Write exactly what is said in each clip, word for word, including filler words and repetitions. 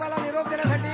बाप्पाला निरोप देण्यासाठी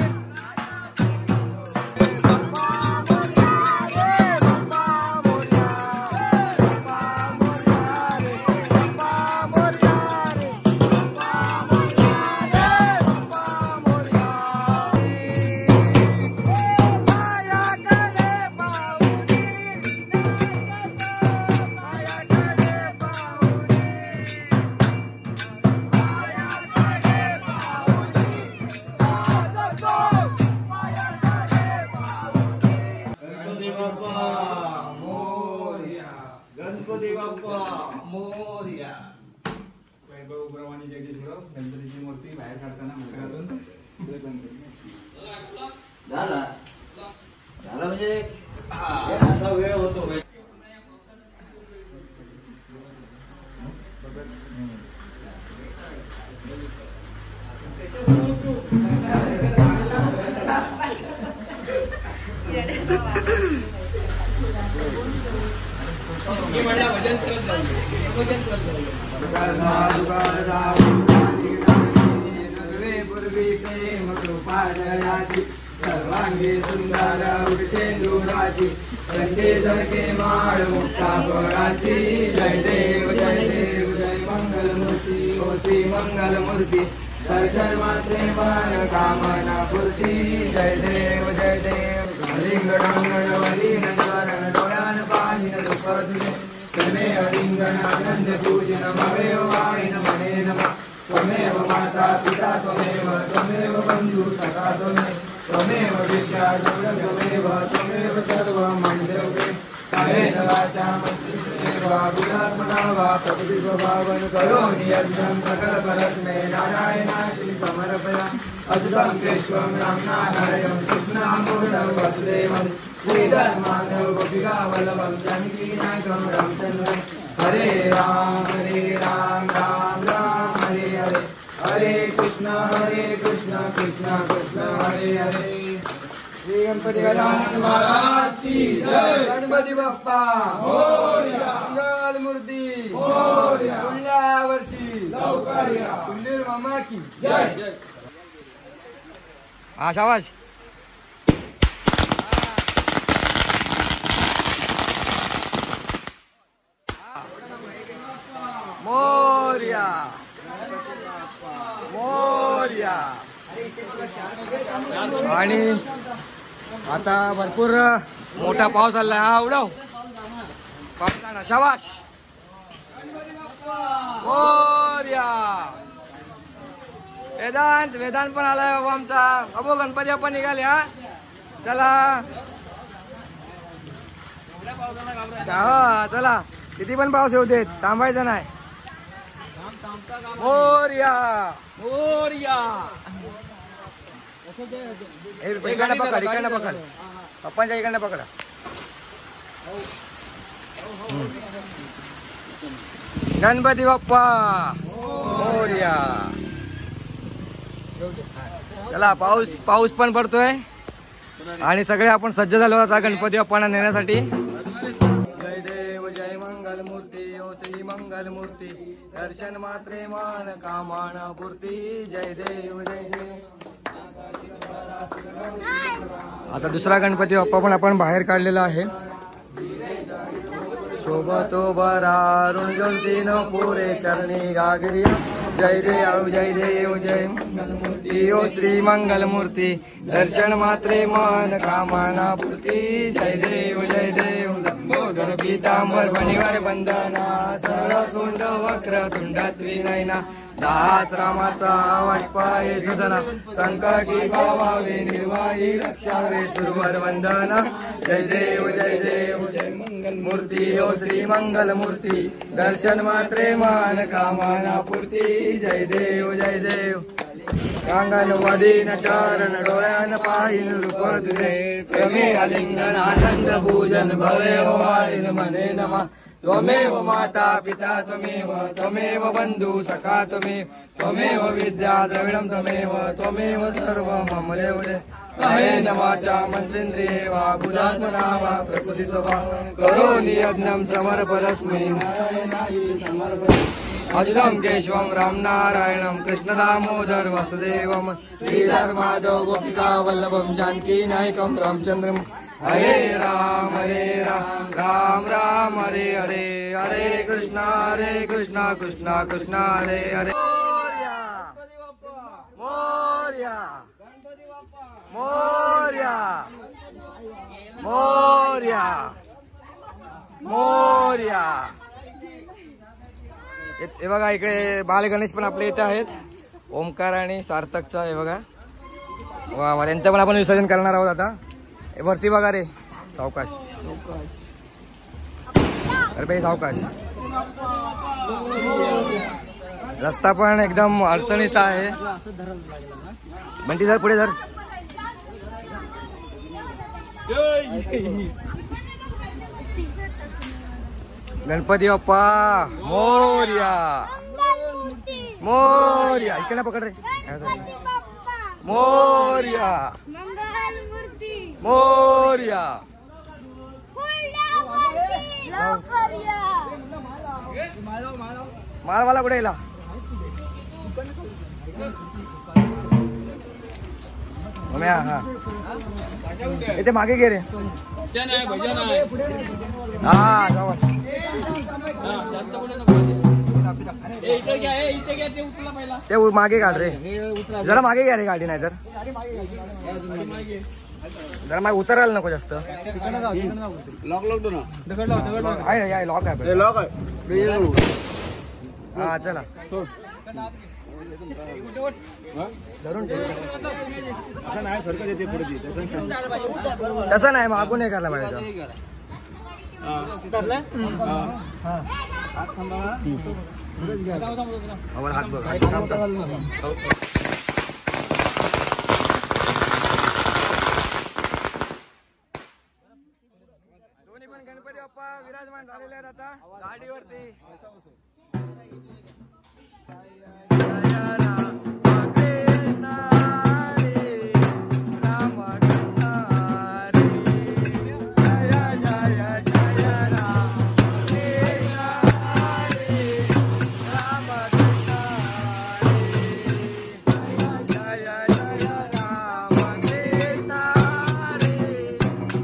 गणपती बाप्पा मोरया. वैभवप्रमाणे जगदीशराव गणपतीची मूर्ती बाहेर काढताना मंदिरातून झाला झाला म्हणजे असा वेळ होतो. सर्वांगी सुंदर उडशेंदुराची कंठे जळके माळ मुक्ता फळाची. जय देव जय देव जय मंगलमूर्ती ओ श्री मंगलमूर्ती. दर्शन मात्रे मन कामना पूर्ती. जय देव जय देव. लिंगडांगण वलीनंदरण डोळ्यान पाहिन रूप तुझे. त्वमेव लिंगणानंद पूजन भवेव वाणीन मने नमः. त्वमेव माता पिता त्वमेव त्वमेव बंधू सखा त्वमेव त्वमेव विद्या त्वमेव त्वमेव सर्वं मन्देवे. कायेन वाचा मनसेन वा बुद्धात्मना वा प्रकृति स्वभावन करोमि यज्ञं सकल परस्मै नारायणाय समर्पयामि. अच्युतं केशवं रामनारायणं कृष्णामृतं वसुदेवं श्रीधर्माधव गोपिकावल्लभं जानकीनायकं रामचन्द्रं. हरे राम हरे राम राम राम हरे हरे. हरे कृष्ण हरे कृष्ण कृष्ण कृष्ण हरे हरे. श्री गणपती गजानन महाराज की जय. गणपती बाप्पा मोरया. मंगल मूर्ती मोरया. पुढल्या वर्षी लवकर या. सुंदर मामा की जय. हा शाबाश. मोरया मोरया. आणि आता भरपूर मोठा पाऊस आलाय. हा उडव पाऊस आला. शाबाश. मोरया. वेदांत वेदांत पण आलाय बाबा आमचा. अबो गणपती बाप्पा निघाले. हा चला हा चला. किती पण पाऊस येऊ देत थांबायचं नाही. मोरया मोरया. इकडनं पकड इकडनं पकड पप्पांच्या इकडनं पकडा. गणपती बाप्पा मोरया. चला पाऊस पाऊस पण पडतोय आणि सगळे आपण सज्ज झालो आता गणपती बाप्पांना नेण्यासाठी. जय देव जय मंगल मूर्ती ओ श्री मंगल मूर्ती. दर्शन मात्रे मान कामना पूर्ती. जय देव जय देव. आता दुसरा गणपती बाप्पा पण आपण बाहेर काढलेला आहे. शोभतो बरा ऋण तीन पुरे चरणी गागरी. जय देव जय देव जय मंगलमूर्ती ओ श्री मंगल मूर्ती. दर्शन मात्रे मन कामना पूर्ती. जय देव जय देव. लंबोदर पीतांबर फणीवर बंधना. सरळ सोंड वक्र तुंडात विनयना. दास रामाचा वाटपाये सुधना. संकटी भावावे निर्वाही रक्षावे सुरवर वंदना. जय देव जय देव जय मंगल मूर्ती ओ श्री मंगल मूर्ती. दर्शन मात्रे मान कामना पूर्ती. जय देव जय देव. कांगण वदीन चरण डोळ्यान पाहिन रूप तुझे. प्रेमे आलिंगन आनंद पूजन भवे वाळीन मने नमा. त्वमेव माता पिता त्वमेव त्वमेव बंधू सखा त्वमेव त्वमेव विद्या द्रविडं त्वमेव त्वमेव सर्वं मम देव देव. कायेन वाचा मनसेन्द्रिये वा बुद्धात्मना वा प्रकृति स्वभाव करोमि यज्ञं समर्पयामि नारायणाय समर्पयामि. अच्युतं केशवं राम नारायणं कृष्ण दामोदर वासुदेवं श्रीधर माधव गोपिका वल्लभं जानकी नायकं रामचंद्रं हरे राम हरे राम राम राम हरे हरे हरे कृष्णा हरे कृष्णा कृष्णा कृष्णा हरे हरे मोरया मोरया मोरया मोरया. हे बघा इकडे बाल गणेश पण आपले इथे आहेत. ओमकार आणि सार्थकचा हे बघा. वा वा त्यांचं पण आपण विसर्जन करणार आहोत आता. हे वरती बघा रे सावकाश अरे बाई सावकाश. रस्ता पण एकदम अडचणीचा आहे. बंटी धर पुढे धर. गणपती बाप्पा मोरया मोरया. इकडे पकड रे. मोरया मोरया. माळवाला कुठे गेला. हा इथे मागे गे रे. हा जाऊ ते मागे काढ रे. जरा मागे घ्या रे गाडी. नाही तर जरा मागे उतरायला नको जास्त. लॉक लॉक आहे लॉक आहे लॉक आहे. हा चला धरून असं नाही सरकत येते पुढे. तसं नाही मागून हे करायला पाहिजे. हात बघा. दोन्ही पण गणपती बाप्पा विराजमान झालेले आहेत आता गाडीवरती.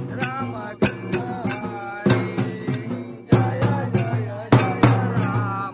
राम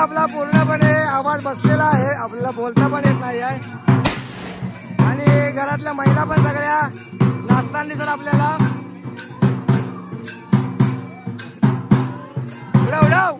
आपला पूर्णपणे आवाज बसलेला आहे, आपल्याला बोलता पण येत नाही आहे आणि घरातल्या महिला पण सगळ्या नाचताना दिसत आपल्याला. उडव उडव.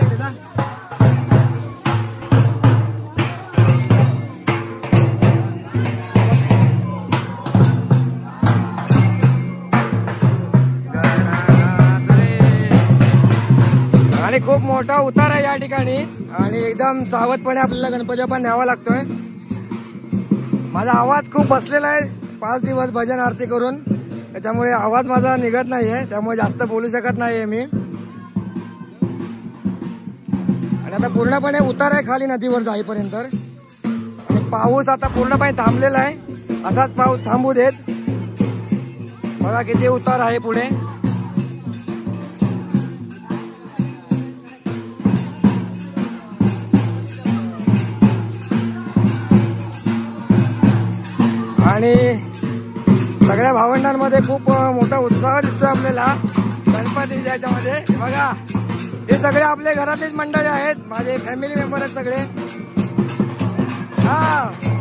आणि खूप मोठा उतार आहे या ठिकाणी आणि एकदम सावधपणे आपल्याला गणपती पण न्यावा लागतोय. माझा आवाज खूप बसलेला आहे पाच दिवस भजन आरती करून, त्याच्यामुळे आवाज माझा निघत नाहीये, त्यामुळे जास्त बोलू शकत नाहीये मी. आणि आता पूर्णपणे उतार आहे खाली नदीवर जाईपर्यंत आणि पाऊस आता पूर्णपणे थांबलेला आहे. असाच पाऊस थांबू देत. बघा किती उतार आहे पुढे. आणि सगळ्या भावंडांमध्ये खूप मोठा उत्साह दिसतोय आपल्याला गणपतीच्या याच्यामध्ये. बघा हे सगळे आपले घरातलेच मंडळी आहेत, माझे फॅमिली मेंबर आहेत सगळे. हा